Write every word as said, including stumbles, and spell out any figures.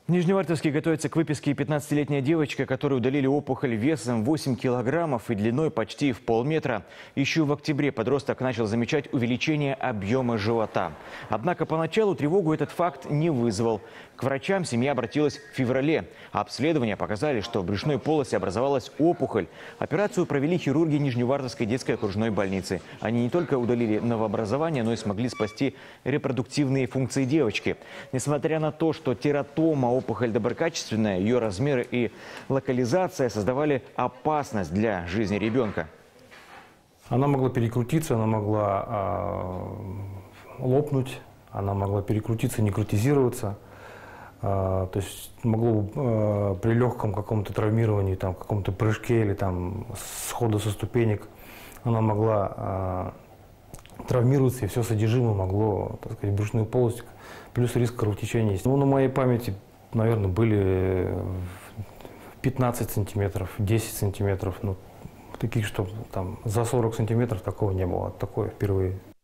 Нижневартовске готовится к выписке пятнадцатилетняя девочка, которой удалили опухоль весом восемь килограммов и длиной почти в полметра. Еще в октябре подросток начал замечать увеличение объема живота. Однако поначалу тревогу этот факт не вызвал. К врачам семья обратилась в феврале. Обследования показали, что в брюшной полости образовалась опухоль. Операцию провели хирурги Нижневартовской детской окружной больницы. Они не только удалили новообразование, но и смогли спасти репродуктивные функции девочки. Несмотря на то, что тератома опухоль доброкачественная, ее размеры и локализация создавали опасность для жизни ребенка. Она могла перекрутиться, она могла э, лопнуть, она могла перекрутиться, некротизироваться. Э, то есть могло э, при легком каком-то травмировании, там, каком-то прыжке или там, схода со ступенек, она могла э, травмироваться, и все содержимое могло, так сказать, в брюшную полость, плюс риск кровотечения есть. Ну, на моей памяти, наверное, были пятнадцать сантиметров, десять сантиметров. Ну, таких, что там за сорок сантиметров такого не было. Такое впервые.